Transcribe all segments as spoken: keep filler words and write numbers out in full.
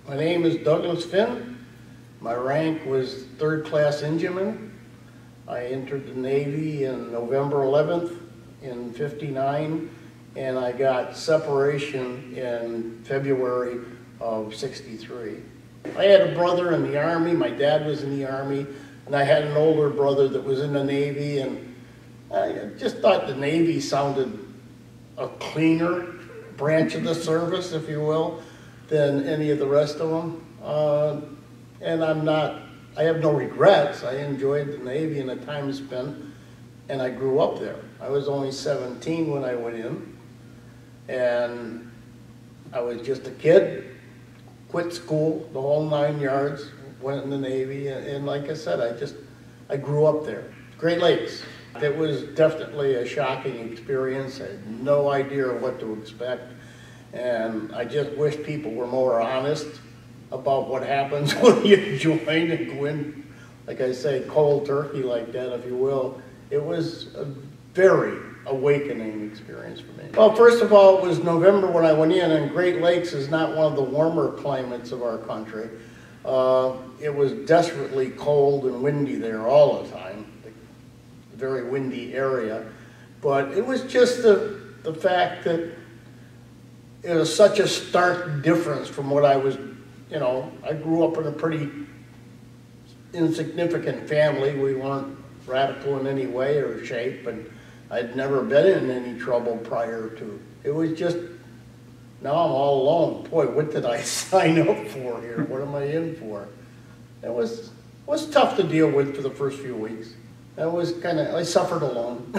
My name is Douglas Finn. My rank was third class engineman. I entered the Navy in November eleventh in fifty-nine, and I got separation in February of sixty-three. I had a brother in the Army. My dad was in the Army, and I had an older brother that was in the Navy, and I just thought the Navy sounded a cleaner branch of the service, if you will, than any of the rest of them. Uh, and I'm not, I have no regrets. I enjoyed the Navy and the time spent, and I grew up there. I was only seventeen when I went in, and I was just a kid, quit school, the whole nine yards, went in the Navy, and, and like I said, I just, I grew up there. Great Lakes. It was definitely a shocking experience. I had no idea what to expect. And I just wish people were more honest about what happens when you join and go in, like I say, cold turkey like that, if you will. It was a very awakening experience for me. Well, first of all, it was November when I went in, and Great Lakes is not one of the warmer climates of our country. Uh, it was desperately cold and windy there all the time, a very windy area. But it was just the, the fact that it was such a stark difference from what I was, you know, I grew up in a pretty insignificant family. We weren't radical in any way or shape, and I'd never been in any trouble prior to. It was just, now I'm all alone. Boy, what did I sign up for here? What am I in for? It was, was tough to deal with for the first few weeks. That was kind of, I suffered alone.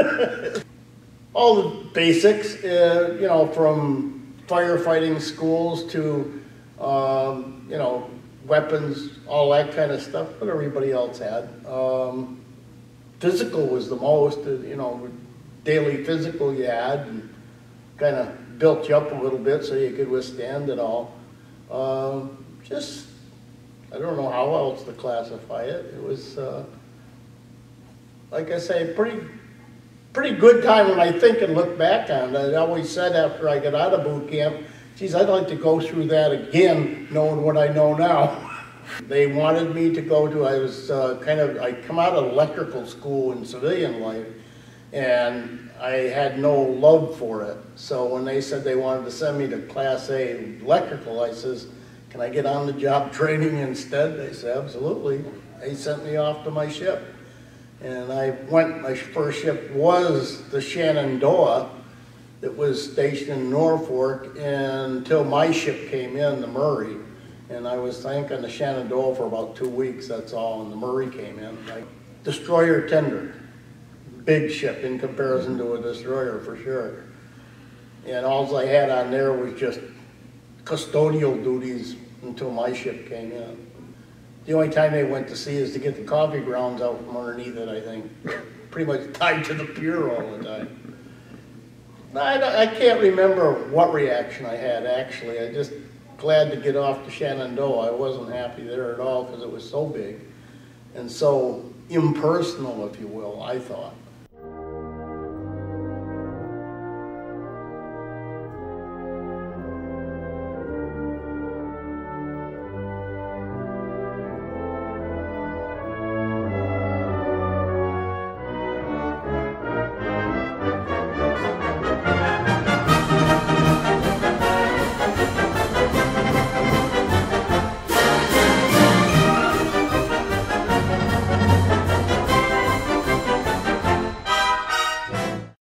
All the basics, uh, you know, from firefighting schools to, um, you know, weapons, all that kind of stuff, what everybody else had. Um, physical was the most, uh, you know, daily physical you had, and kind of built you up a little bit so you could withstand it all. Um, just, I don't know how else to classify it. It was, uh, like I say, pretty, pretty good time when I think and look back on it. I always said after I got out of boot camp, geez, I'd like to go through that again, knowing what I know now. They wanted me to go to, I was uh, kind of, I come out of electrical school in civilian life, and I had no love for it. So when they said they wanted to send me to Class A electrical, I says, can I get on the job training instead? They said, absolutely. They sent me off to my ship. And I went, my first ship was the Shenandoah that was stationed in Norfolk until my ship came in, the Murray. And I was, I think, on the Shenandoah for about two weeks, that's all, and the Murray came in. Like, destroyer tender, big ship in comparison to a destroyer for sure. And all I had on there was just custodial duties until my ship came in. The only time they went to sea is to get the coffee grounds out from underneath it, I think. Pretty much tied to the pier all the time. I, I can't remember what reaction I had, actually. I just glad to get off the Shenandoah. I wasn't happy there at all because it was so big and so impersonal, if you will, I thought.